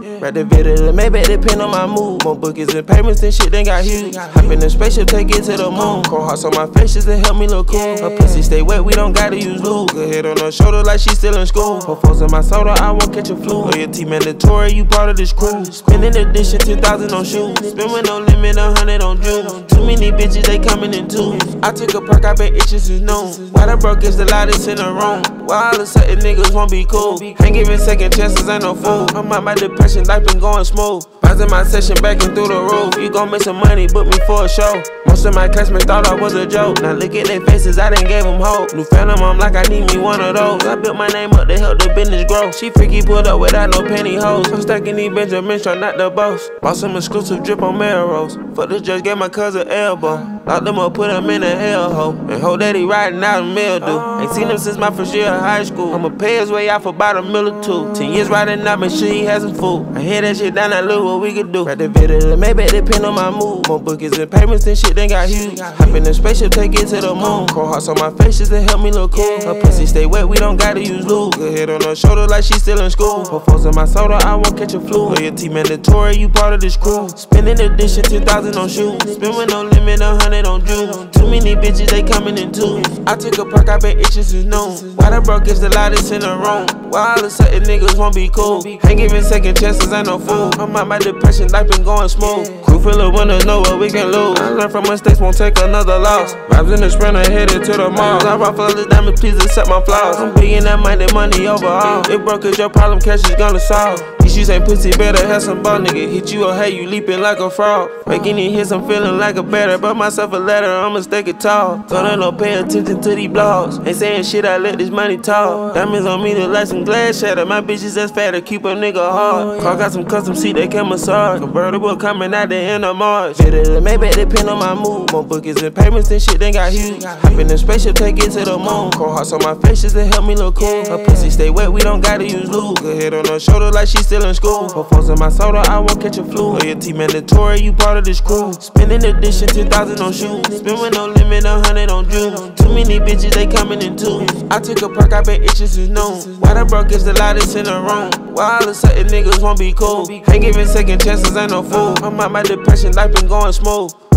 Ride the Vita, the Maybach, depend on my mood. More bookings and payments and shit, they got huge. Hop in the spaceship, take it to the moon. Cold hearts on my face just to help me look cool. Her pussy stay wet, we don't gotta use lube. Good head on her shoulder like she still in school. Her foes in my soda, I won't catch a flu. Loyalty mandatory, you part of this crew. Spending addition, 10,000 on shoes. Spend with no limit, 100 on jewels. Too many bitches, they coming in twos. I took a perk, I been itching since noon. Why the broke is the loudest in the room? Why all of a sudden niggas won't be cool? Ain't giving second chances, ain't no fool. I'm out my depression, life been going smooth. Vibes in my session, backing through the roof. You gon' make some money, book me for a show. Most of my classmates thought I was a joke. Now look at their faces, I done gave them hope. New phantom, I'm like I need me one of those. I built my name up to help the business grow. She freaky pulled up without no pantyhose. I'm stacking these Benjamins, try not the boss. Bought some exclusive drip on Melrose. Fuck the judge, gave my cousin elbow. Locked them up, put them in a hellhole. And hope that he riding out in mildew. Ain't seen him since my first year of high school. I'ma pay his way out for about $1 or $2. 10 years riding out, make sure he has some food. I hear that shit down, I look what we could do. Ride the Vita, the Maybach, depend on my mood. More bookings and payments and shit, they got huge. Hop in the spaceship, take it to the moon. Cold hearts on my face just to help me look cool. Her pussy stay wet, we don't gotta use lube. Good head on her shoulder like she still in school. Her foes in my soda, I won't catch a flu. Loyalty mandatory, you part of this crew. Spending addition, 10,000 on shoes. Spend with no limit, 100 on jewels. Too many bitches, they coming in twos. I took a perk, I been itching since noon. Why the broke is the loudest in the room? Why all of a sudden niggas won't be cool? Ain't giving second chances, ain't no fool. I'm out my depression, life been going smooth. Crew full of winners, know what we can lose. I learn from mistakes, won't take another loss. Vibes in the sprinter, headed to the mall. I rock for the diamonds, please accept my flaws. I'm being that money overall. If broke is your problem, cash is gonna solve. Issues ain't pussy, better have some ball, nigga. Hit you or hey, you leaping like a frog. Making it hits, I'm feeling like a better. But myself a letter, I'ma stake it tall. Don't no pay attention to these blogs. Ain't saying shit, I let this money talk. Diamonds on me, look like some glass shatter. My bitches that's fatter, keep a nigga hard. Car got some custom seat, they can massage. Convertible coming out the end of March. Vita, the Maybach, depend on my mood. More bookings and payments and shit, they got huge. Hop in the spaceship, take it to the moon. Cold hearts on my face just to help me look cool. Her pussy stay wet, we don't gotta use lube. Good head on her shoulder like she still in school. Her foes in my soda, I won't catch a flu. Loyalty mandatory, you part of this crew. Spending addition, 10,000 on shoes. Spend with no limit, 100 on jewels. Too many bitches, they coming in twos. I took a perk, I been itching since noon. Why the broke is the loudest in the room? Why all of a sudden niggas won't be cool? Ain't giving second chances, ain't no fool. I'm out my depression, life been going smooth.